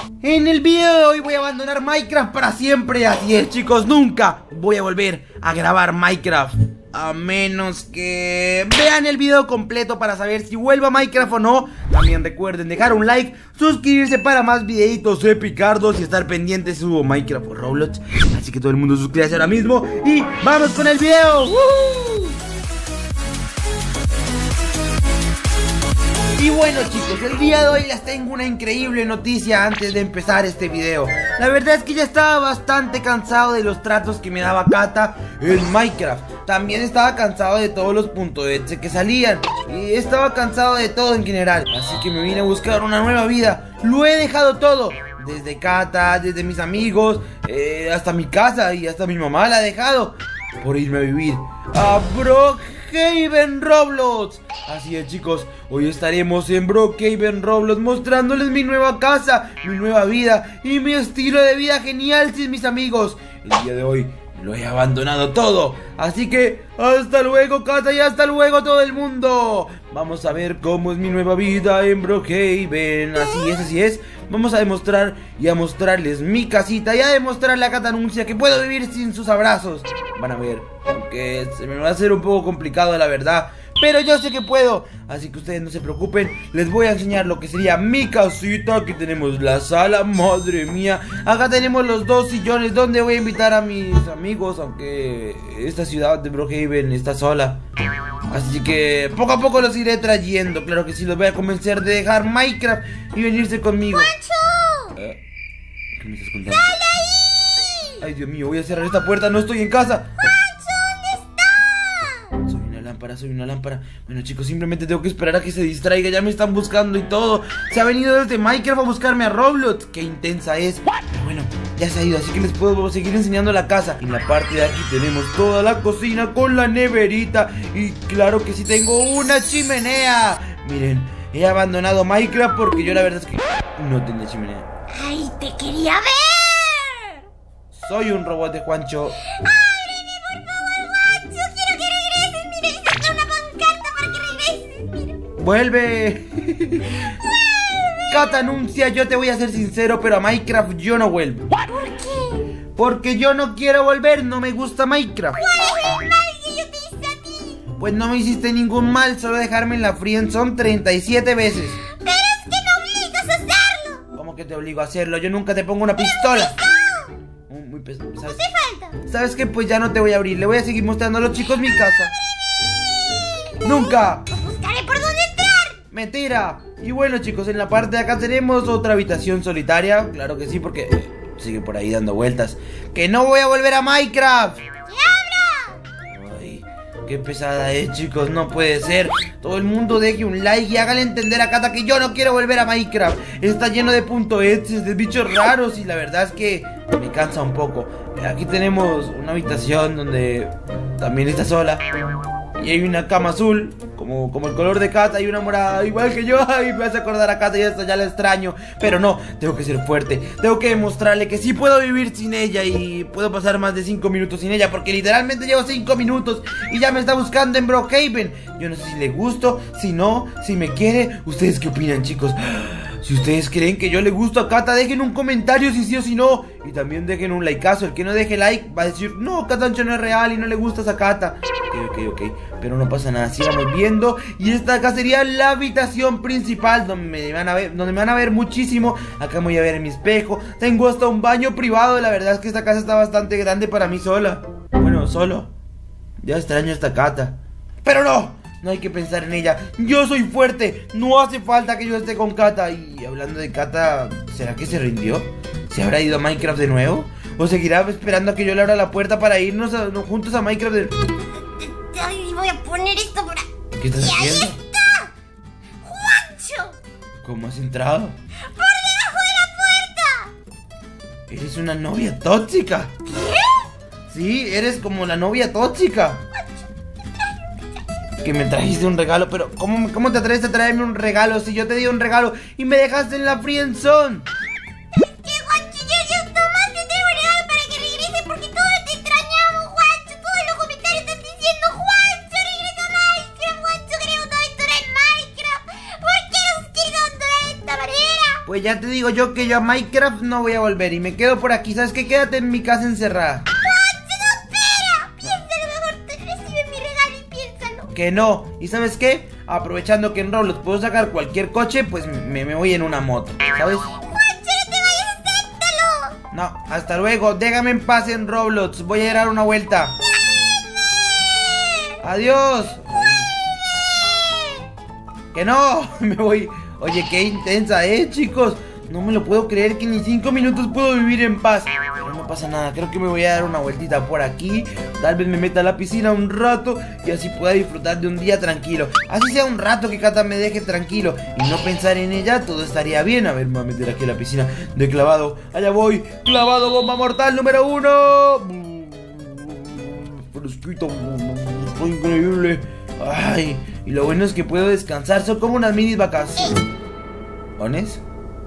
En el video de hoy voy a abandonar Minecraft para siempre. Así es, chicos, nunca voy a volver a grabar Minecraft, a menos que vean el video completo para saber si vuelvo a Minecraft o no. También recuerden dejar un like, suscribirse para más videitos epicardos y estar pendientes si subo Minecraft o Roblox. Así que todo el mundo suscríbase ahora mismo y ¡vamos con el video! Y bueno, chicos, el día de hoy les tengo una increíble noticia antes de empezar este video. La verdad es que ya estaba bastante cansado de los tratos que me daba Kata en Minecraft. También estaba cansado de todos los .exe que salían, y estaba cansado de todo en general. Así que me vine a buscar una nueva vida. Lo he dejado todo, desde Kata, desde mis amigos, hasta mi casa, y hasta mi mamá la he dejado, por irme a vivir a Brookhaven Roblox. Así es, chicos, hoy estaremos en Brookhaven Roblox mostrándoles mi nueva casa, mi nueva vida y mi estilo de vida genial sin mis amigos. El día de hoy lo he abandonado todo, así que hasta luego, Kata, y hasta luego todo el mundo. Vamos a ver cómo es mi nueva vida en Brookhaven. Así es. Vamos a demostrar y a mostrarles mi casita y a demostrarle a Kata Anuncia que puedo vivir sin sus abrazos. Van a ver, aunque se me va a hacer un poco complicado, la verdad, pero yo sé que puedo, así que ustedes no se preocupen. Les voy a enseñar lo que sería mi casita. Aquí tenemos la sala, madre mía. Acá tenemos los dos sillones donde voy a invitar a mis amigos, aunque esta ciudad de Brookhaven está sola. Así que poco a poco los iré trayendo. Claro que sí, los voy a convencer de dejar Minecraft y venirse conmigo. ¡Juancho! ¿Qué me estás contando? ¡Sal de ahí! Ay, Dios mío, voy a cerrar esta puerta, no estoy en casa. Soy una lámpara. Bueno, chicos, simplemente tengo que esperar a que se distraiga. Ya me están buscando y todo. Se ha venido desde Minecraft a buscarme a Roblox. Qué intensa es. Pero bueno, ya se ha ido, así que les puedo seguir enseñando la casa. En la parte de aquí tenemos toda la cocina con la neverita. Y claro que sí tengo una chimenea. Miren, he abandonado Minecraft porque yo la verdad es que no tenía chimenea. ¡Ay, te quería ver! Soy un robot de Juancho. ¡Vuelve! Kata Anuncia, yo te voy a ser sincero, pero a Minecraft yo no vuelvo. ¿Por qué? Porque yo no quiero volver, no me gusta Minecraft. ¿Cuál es el mal que yo te hice a ti? Pues no me hiciste ningún mal, solo dejarme en la friendzone 37 veces. Pero es que me obligas a hacerlo. ¿Cómo que te obligo a hacerlo? Yo nunca te pongo una pistola. Muy pesado, ¿sabes? ¿Qué falta? ¿Sabes qué? Pues ya no te voy a abrir, le voy a seguir mostrando a los chicos mi casa. ¡Nunca! Buscaré por dónde entrar. ¡Mentira! Y bueno, chicos, en la parte de acá tenemos otra habitación solitaria. Claro que sí, porque sigue por ahí dando vueltas. ¡Que no voy a volver a Minecraft! ¡Diablo! Ay, qué pesada es, chicos, no puede ser. Todo el mundo deje un like y háganle entender a Kata que yo no quiero volver a Minecraft. Está lleno de .exe, de bichos raros, y la verdad es que me cansa un poco. Aquí tenemos una habitación donde también está sola. Y hay una cama azul, como el color de Kata, y una morada igual que yo. Ay, me hace acordar a Kata y esto ya la extraño. Pero no, tengo que ser fuerte. Tengo que demostrarle que sí puedo vivir sin ella. Y puedo pasar más de 5 minutos sin ella, porque literalmente llevo 5 minutos y ya me está buscando en Brookhaven. Yo no sé si le gusto, si no, si me quiere. ¿Ustedes qué opinan, chicos? Si ustedes creen que yo le gusto a Kata, dejen un comentario si sí o si no. Y también dejen un likeazo. El que no deje like va a decir: no, Katancho no es real y no le gustas a Kata. Ok. Pero no pasa nada, sigamos viendo. Y esta acá sería la habitación principal, donde me van a ver muchísimo. Acá me voy a ver en mi espejo. Tengo hasta un baño privado. La verdad es que esta casa está bastante grande para mí sola. Bueno, solo. Ya extraño a esta Kata. Pero no hay que pensar en ella. Yo soy fuerte, no hace falta que yo esté con Kata. Y hablando de Kata, ¿será que se rindió? ¿Se habrá ido a Minecraft de nuevo? ¿O seguirá esperando a que yo le abra la puerta para irnos juntos a Minecraft de... Ay, voy a poner esto por ahí. ¿Qué estás ¡Y ahí haciendo? está! ¡Juancho! ¿Cómo has entrado? ¡Por debajo de la puerta! Eres una novia tóxica. ¿Qué? Sí, eres como la novia tóxica. Que me trajiste un regalo, pero ¿cómo te atreves a traerme un regalo si yo te di un regalo y me dejaste en la friendzone? ¿Qué, Juancho? Yo nomás te traigo un regalo para que regreses porque todos te extrañamos, Juancho. Todos los comentarios están diciendo: Juancho, regresa a Minecraft. Juancho, queremos toda historia en Minecraft. ¿Por qué nos quieres de esta manera? Pues pues ya te digo yo que yo a Minecraft no voy a volver y me quedo por aquí. ¿Sabes qué? Quédate en mi casa encerrada. ¡Espera! Piénsalo mejor, recibe mi regalo y piénsalo. Que no. ¿Y sabes qué? Aprovechando que en Roblox puedo sacar cualquier coche, pues me voy en una moto, ¿sabes? ¡Juancho, no te vayas, acéptalo! No, hasta luego. Déjame en paz en Roblox. Voy a ir a dar una vuelta. Adiós. Que no, me voy. Oye, qué intensa, chicos. No me lo puedo creer que ni 5 minutos puedo vivir en paz. Pero no pasa nada, creo que me voy a dar una vueltita por aquí. Tal vez me meta a la piscina un rato y así pueda disfrutar de un día tranquilo. Así sea un rato que Cata me deje tranquilo y no pensar en ella, todo estaría bien. A ver, me voy a meter aquí a la piscina de clavado. Allá voy, clavado, bomba mortal número 1. Fresquito, está increíble. Ay, y lo bueno es que puedo descansar. Son como unas mini vacaciones. ¿Ones?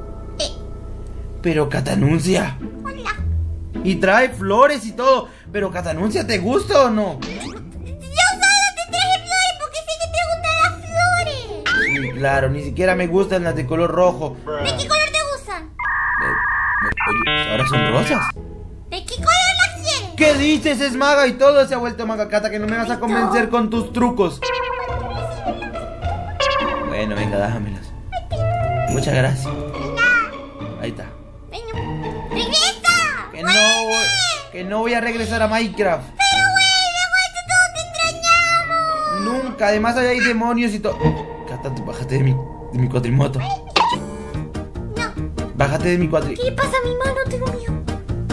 Pero Catanuncia. Hola. Y trae flores y todo. Pero Catanuncia, ¿te gusta o no? Yo solo te traje flores porque sé que te gustan las flores. Sí, claro, ni siquiera me gustan las de color rojo. ¿De qué color te gustan? Oye, ¿ahora son rosas? ¿De qué color las quieres? ¿Qué dices? Es maga y todo se ha vuelto maga, Cata, que no me vas a convencer con tus trucos. Bueno, venga, dámelas. Muchas gracias. Ahí está. ¡Regresa! Que no voy a regresar a Minecraft. Pero vuelve, Juancho, todos te extrañamos. Nunca, además allá hay demonios y todo. Cata, tú bájate de mi cuatrimoto. No. Bájate de mi ¿Qué le pasa a mi mano? Tengo miedo.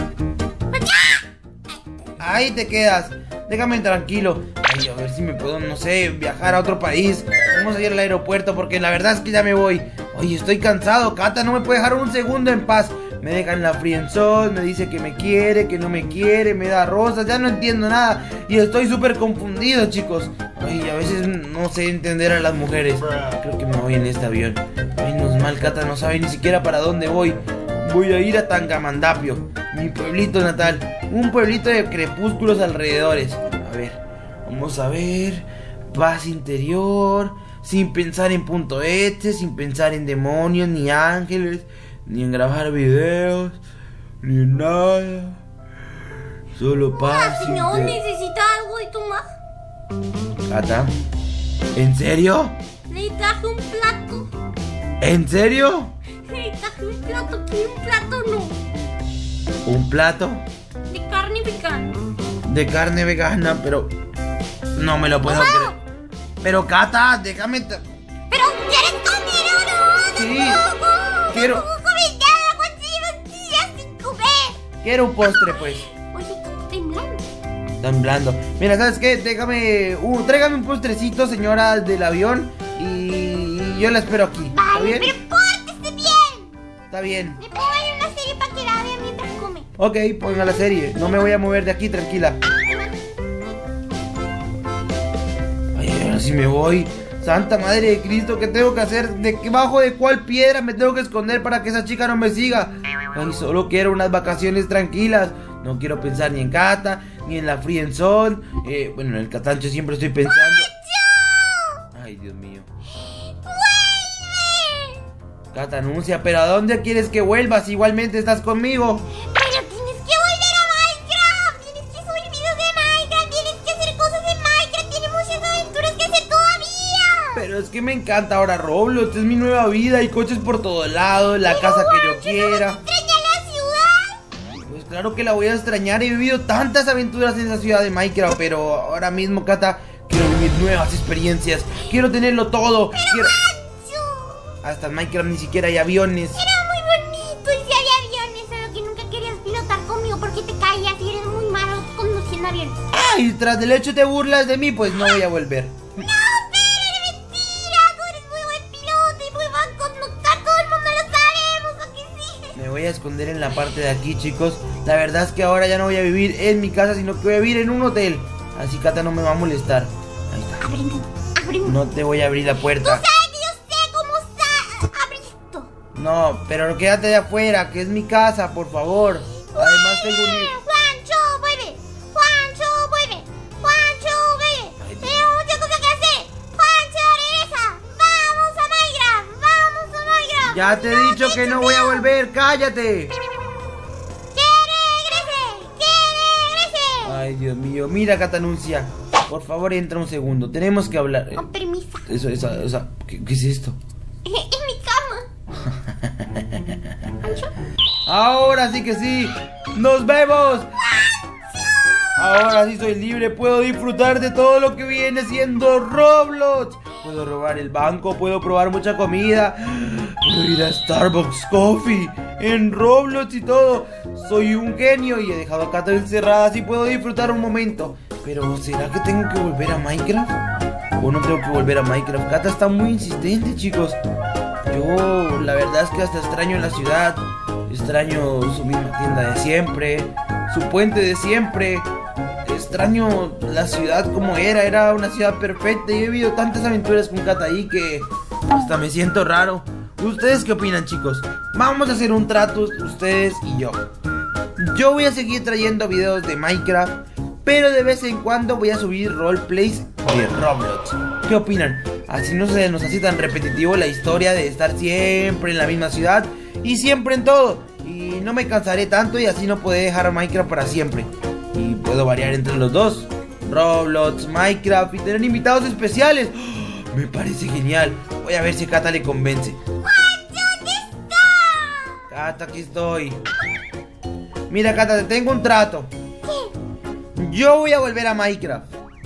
Ahí te quedas. Déjame tranquilo. Ay, a ver si me puedo, no sé, viajar a otro país. Vamos a ir al aeropuerto porque la verdad es que ya me voy. Oye, estoy cansado. Cata no me puede dejar un segundo en paz. Me deja en la friendzone, me dice que me quiere, que no me quiere, me da rosas, ya no entiendo nada. Y estoy súper confundido, chicos. Ay, a veces no sé entender a las mujeres. Creo que me voy en este avión. Menos mal, Cata no sabe ni siquiera para dónde voy. Voy a ir a Tangamandapio, mi pueblito natal. Un pueblito de crepúsculos alrededores. A ver, vamos a ver. Paz interior. Sin pensar en punto este, sin pensar en demonios, ni ángeles, ni en grabar videos, ni en nada. Solo paz. Si no necesita algo de tomar. Cata, ¿en serio? Le traje un plato. ¿En serio? Le traje un plato. ¿Quiere un plato o no? ¿Un plato? De carne vegana. De carne vegana, pero no me lo puedo creer. Pero Cata, déjame. ¿Pero quieres comer o no? Sí, quiero. No puedo comer nada, Juancho, llevas días sin comer. Quiero un postre, pues. Oye, está temblando. Temblando. Mira, ¿sabes qué? Tráigame un postrecito, señora del avión. Y yo la espero aquí. ¿Está Vale, bien? pero pórtese bien. Está bien. Le pongo ahí una serie para que la vea mientras come. Ok, ponga la serie. No me voy a mover de aquí, tranquila. Ay, ahora sí me voy. Santa Madre de Cristo, ¿qué tengo que hacer? ¿Debajo de cuál piedra me tengo que esconder para que esa chica no me siga? Ay, solo quiero unas vacaciones tranquilas. No quiero pensar ni en Cata, ni en la friendzone. Bueno, en el Catancho siempre estoy pensando. Ay, Dios mío. ¡Vuelve! Cata anuncia, pero ¿a dónde quieres que vuelvas? Igualmente estás conmigo. Pero tienes que volver a Minecraft. Tienes que subir videos de Minecraft. Tienes que hacer cosas en Minecraft. Tienes muchas aventuras que hacer todavía. Pero es que me encanta ahora Roblox, es mi nueva vida. Hay coches por todos lados, la casa que yo quiera. ¿Extraña la ciudad? Pues claro que la voy a extrañar. He vivido tantas aventuras en esa ciudad de Minecraft, pero ahora mismo, Cata, quiero vivir nuevas experiencias. Quiero tenerlo todo. Quiero... Hasta en Minecraft ni siquiera hay aviones. Era muy bonito y si había aviones, solo que nunca querías pilotar conmigo porque te caías y eres muy malo conduciendo aviones. Ay, tras del hecho te burlas de mí, pues no voy a volver. No, pero eres mentira. Tú eres muy buen piloto y muy buen conductor. Todo el mundo lo sabemos, ¿o que sí? Me voy a esconder en la parte de aquí, chicos. La verdad es que ahora ya no voy a vivir en mi casa, sino que voy a vivir en un hotel. Así Cata no me va a molestar. Ahí está. Ábreme. No te voy a abrir la puerta. Tú sabes que yo sé cómo abrir esto. No, pero quédate de afuera, que es mi casa, por favor. Además tengo un... Juancho, vuelve. Juancho, vuelve. Juancho, vuelve. Ay, Dios. Tenemos muchas cosas que hacer. Juancho, regresa. Vamos a Minecraft. Vamos a Minecraft. Ya te he dicho que no voy a volver, cállate. ¡Que regrese! Ay, Dios mío, mira, Catanuncia. Por favor, entra un segundo, tenemos que hablar. Con permiso. ¿Qué es esto? Es mi cama. Ahora sí que sí. ¡Nos vemos! Ahora sí soy libre, puedo disfrutar de todo lo que viene siendo Roblox. Puedo robar el banco, puedo probar mucha comida, puedo ir a Starbucks Coffee en Roblox y todo. Soy un genio y he dejado a Cata encerrada, así puedo disfrutar un momento. Pero ¿será que tengo que volver a Minecraft? ¿O no tengo que volver a Minecraft? Cata está muy insistente, chicos. Yo la verdad es que hasta extraño la ciudad. Extraño su misma tienda de siempre, su puente de siempre. Extraño la ciudad como era una ciudad perfecta. Y he vivido tantas aventuras con Cata ahí que hasta me siento raro. ¿Ustedes qué opinan, chicos? Vamos a hacer un trato, ustedes y yo. Yo voy a seguir trayendo videos de Minecraft, pero de vez en cuando voy a subir roleplays de Roblox. ¿Qué opinan? Así no se nos hace tan repetitivo la historia de estar siempre en la misma ciudad y siempre en todo. Y no me cansaré tanto y así no podré dejar a Minecraft para siempre. Y puedo variar entre los dos, Roblox, Minecraft, y tener invitados especiales. ¡Oh! Me parece genial. Voy a ver si Cata le convence. ¡Juancho, ¿dónde está! Cata, aquí estoy. Mira, Cata, te tengo un trato. ¿Qué? Yo voy a volver a Minecraft,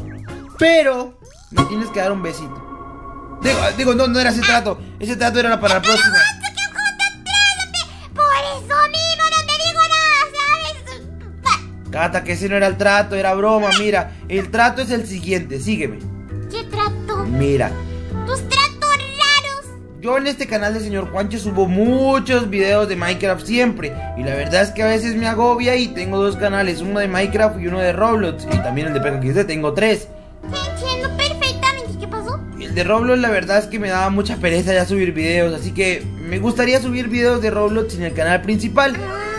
pero me tienes que dar un besito. Digo, no era ese trato. Ese trato era para la próxima. ¡Juancho, qué puta! Por eso mismo no te digo nada, ¿sabes? Cata, que ese no era el trato, era broma. Mira, el trato es el siguiente, sígueme. ¿Qué trato? Mira, Tus tratos raros. yo en este canal de señor Juancho subo muchos videos de Minecraft siempre. Y la verdad es que a veces me agobia y tengo dos canales, uno de Minecraft y uno de Roblox. Y también el de PKXD, tengo 3. Te entiendo perfectamente. ¿Qué pasó? Y el de Roblox la verdad es que me daba mucha pereza ya subir videos. Así que me gustaría subir videos de Roblox en el canal principal.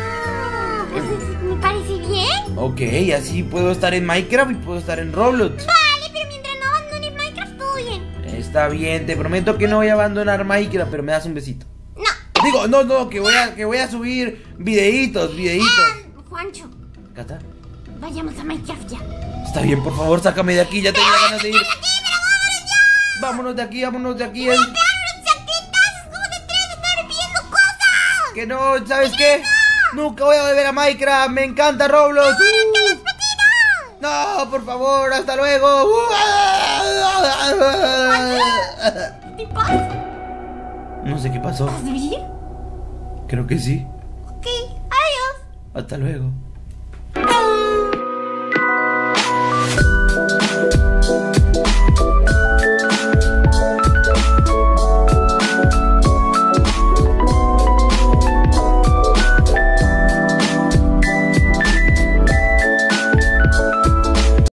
Pues me parece bien. Ok, así puedo estar en Minecraft y puedo estar en Roblox. Vale, pero mientras no abandones Minecraft, todo bien. Está bien, te prometo que no voy a abandonar Minecraft, pero me das un besito. No. Digo, no, que voy a subir videitos. Juancho, Cata, vayamos a Minecraft ya. está bien, por favor, sácame de aquí, ya tengo ganas de ir. Vámonos de aquí. ¡Vámonos, chaquetas! ¿Cómo te atreves a estar pidiendo cosas? Que no, ¿sabes qué? Nunca voy a volver a Minecraft, me encanta Roblox. No, por favor, hasta luego. ¿Qué te pasa? No sé qué pasó, ¿Estás bien? creo que sí. Ok, adiós. Hasta luego.